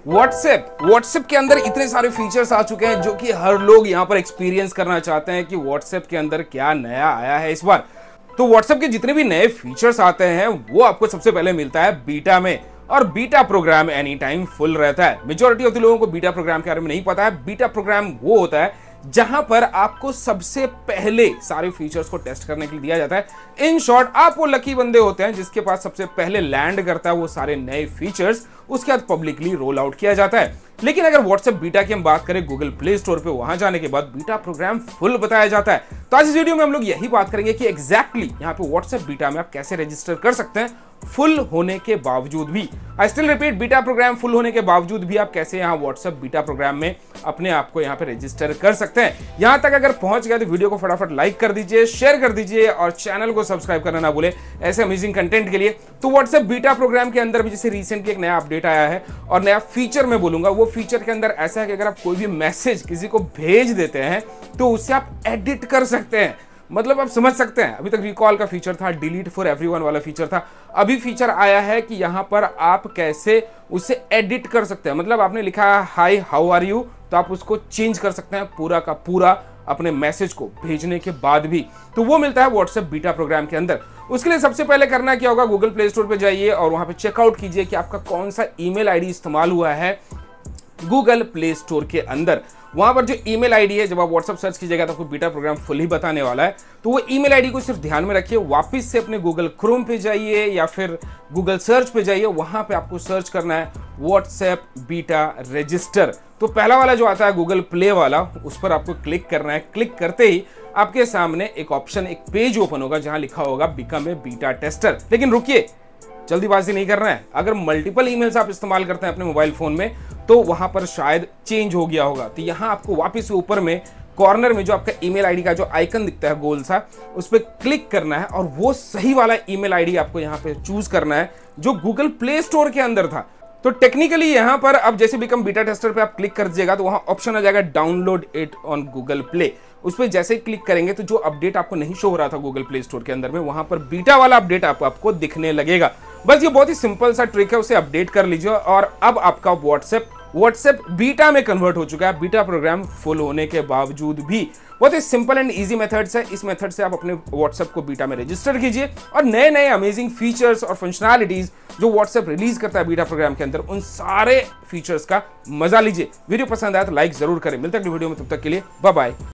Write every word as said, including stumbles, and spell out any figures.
WhatsApp WhatsApp के अंदर इतने सारे फीचर्स आ चुके हैं जो कि हर लोग यहाँ पर एक्सपीरियंस करना चाहते हैं कि व्हाट्सएप के अंदर क्या नया आया है इस बार। तो व्हाट्सएप के जितने भी नए फीचर्स आते हैं वो आपको सबसे पहले मिलता है बीटा में, और beta program any time full रहता है। मेजॉरिटी ऑफ द लोगों को बीटा प्रोग्राम के बारे में नहीं पता है। बीटा प्रोग्राम वो होता है जहां पर आपको सबसे पहले सारे फीचर्स को टेस्ट करने के लिए दिया जाता है। इन शॉर्ट, आप वो लकी बंदे होते हैं जिसके पास सबसे पहले लैंड करता है वो सारे नए फीचर्स, उसके बाद पब्लिकली रोल आउट किया जाता है। लेकिन अगर व्हाट्सएप बीटा की हम बात करें गूगल प्ले स्टोर पे, वहां जाने के बाद बीटा प्रोग्राम फुल बताया जाता है। तो आज इस वीडियो में हम लोग यही बात करेंगे कि एग्जैक्टली यहाँ पे व्हाट्सएप बीटा में आप कैसे रजिस्टर कर सकते हैं फुल होने के बावजूद भी। I still repeat, beta program full होने के बावजूद भी आप कैसे यहाँ व्हाट्सएप बीटा प्रोग्राम में अपने आप को यहाँ पे रजिस्टर कर सकते हैं। यहां तक अगर पहुंच गया तो वीडियो को फटाफट लाइक कर दीजिए, शेयर कर दीजिए और चैनल को सब्सक्राइब करना ना भूले ऐसे अमेजिंग कंटेंट के लिए। तो व्हाट्सएप बीटा प्रोग्राम के अंदर भी जैसे रिसेंटली एक नया अपडेट आया है, और नया फीचर मैं बोलूंगा, वो फीचर के अंदर ऐसा है कि अगर आप कोई भी मैसेज किसी को भेज देते हैं तो उसे आप एडिट कर सकते हैं। मतलब आप समझ सकते हैं, अभी तक रिकॉल का फीचर था, डिलीट फॉर एवरीवन वाला फीचर था, अभी फीचर आया है कि यहां पर आप कैसे उसे एडिट कर सकते हैं। मतलब आपने लिखा है हाय हाउ आर यू, तो आप उसको चेंज कर सकते हैं पूरा का पूरा अपने मैसेज को भेजने के बाद भी। तो वो मिलता है व्हाट्सएप बीटा प्रोग्राम के अंदर। उसके लिए सबसे पहले करना क्या होगा, गूगल प्ले स्टोर पे जाइए और वहां पे चेकआउट कीजिए कि आपका कौन सा ईमेल आईडी इस्तेमाल हुआ है गूगल प्ले स्टोर के अंदर। वहां पर जो ईमेल आईडी है, जब आप व्हाट्सएप सर्च कीजिएगा तो आपको बीटा प्रोग्राम फुल ही बताने वाला है। तो वो ईमेल आईडी को सिर्फ ध्यान में रखिए, वापस से अपने गूगल क्रोम पे जाइए या फिर गूगल सर्च पे जाइए, वहां पे आपको सर्च करना है व्हाट्सएप बीटा रजिस्टर। तो पहला वाला जो आता है गूगल प्ले वाला, उस पर आपको क्लिक करना है। क्लिक करते ही आपके सामने एक ऑप्शन, एक पेज ओपन होगा जहां लिखा होगा बिकम ए बीटा टेस्टर। लेकिन रुकिए, जल्दीबाजी नहीं करना है। अगर मल्टीपल ईमेल्स आप इस्तेमाल करते हैं अपने मोबाइल फोन में तो वहां पर शायद चेंज हो गया होगा। तो यहां आपको वापस ऊपर में कॉर्नर में जो आपका ईमेल आईडी का जो आइकन दिखता है गोल सा, उस पर क्लिक करना है और वो सही वाला ईमेल आईडी आपको यहां पे चूज करना है जो गूगल प्ले स्टोर के अंदर था। तो टेक्निकली यहां पर अब जैसे बिकम बीटा टेस्टर पे आप क्लिक कर दीजिएगा तो वहां ऑप्शन आ जाएगा download it on Google Play. उस पर जैसे ही क्लिक करेंगे तो जो अपडेट आपको नहीं शो हो रहा था गूगल प्ले स्टोर के अंदर में, वहां पर बीटा वाला अपडेट आप, आपको दिखने लगेगा। बस ये बहुत ही सिंपल सा ट्रिक है, उसे अपडेट कर लीजिए और अब आपका व्हाट्सएप व्हाट्सएप बीटा में कन्वर्ट हो चुका है, बीटा प्रोग्राम फुल होने के बावजूद भी। बहुत ही सिंपल एंड इजी मेथड्स है। इस मेथड से आप अपने व्हाट्सएप को बीटा में रजिस्टर कीजिए और नए नए अमेजिंग फीचर्स और फंक्शनैलिटीज जो व्हाट्सएप रिलीज करता है बीटा प्रोग्राम के अंदर, उन सारे फीचर्स का मजा लीजिए। वीडियो पसंद आया तो लाइक जरूर करें। मिलते हैं अगली वीडियो में, तब तक के लिए बाय बाय।